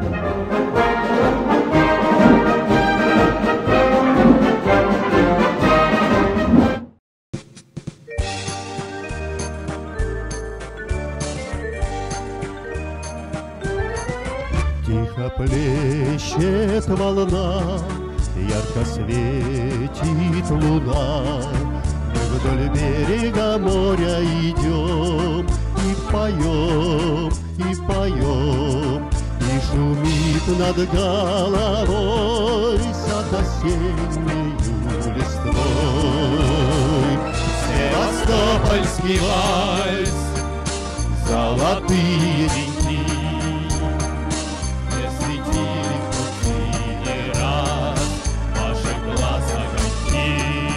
Тихо плещет волна, ярко светит луна. Мы вдоль берега моря идем и поем, и поем. И шумит над головой сад осеннею листвой. Севастопольский вальс, золотые деньги не светили в пути раз ваших глаз огоньки.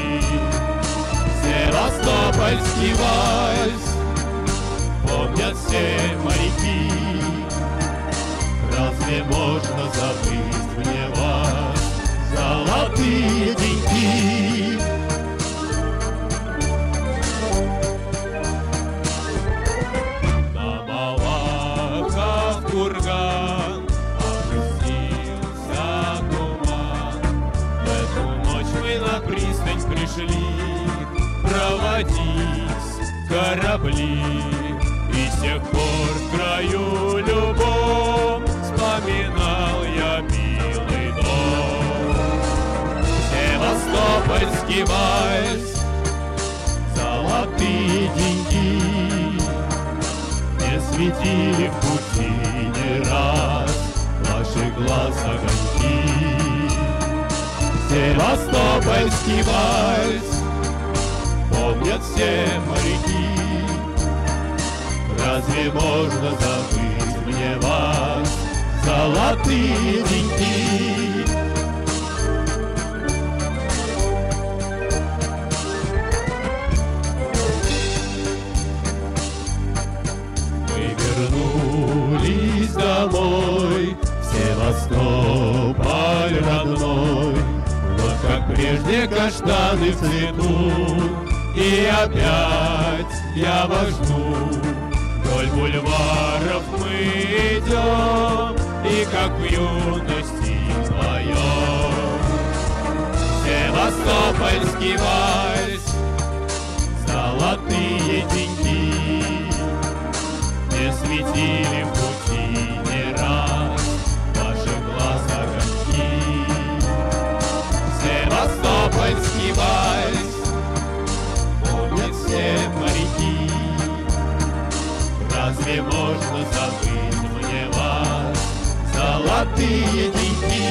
Севастопольский вальс помнят все моряки. Разве можно забыть мне вас, золотые деньги? На Малахов курган опустился туман. В эту ночь мы на пристань пришли проводить корабли. И с тех пор в краю любом вспоминал я милый дом. Севастопольский вальс, золотые деньги не светили в пути ни раз ваших глаз огоньки. Севастопольский вальс помнят все моряки. Разве можно забыть мне вас, золотые деньги? Мы вернулись домой, в Севастополь родной. Вот как прежде каштаны в цвету, и опять я вас жду. Вдоль бульваров мы идем, и как в юности поем. Севастопольский вальс, золотые деньги не светили в пути ни раз ваших глаз огоньки. Севастопольский вальс помнят все моряки. Разве можно забыть мне вас, золотые деньги?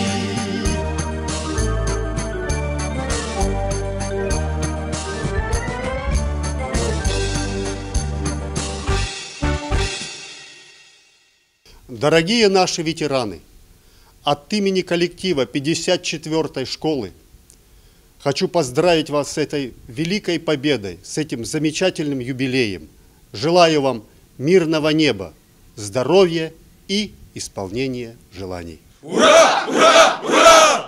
Дорогие наши ветераны, от имени коллектива 54-й школы хочу поздравить вас с этой великой победой, с этим замечательным юбилеем. Желаю вам мирного неба, здоровья и исполнения желаний. Ура! Ура! Ура!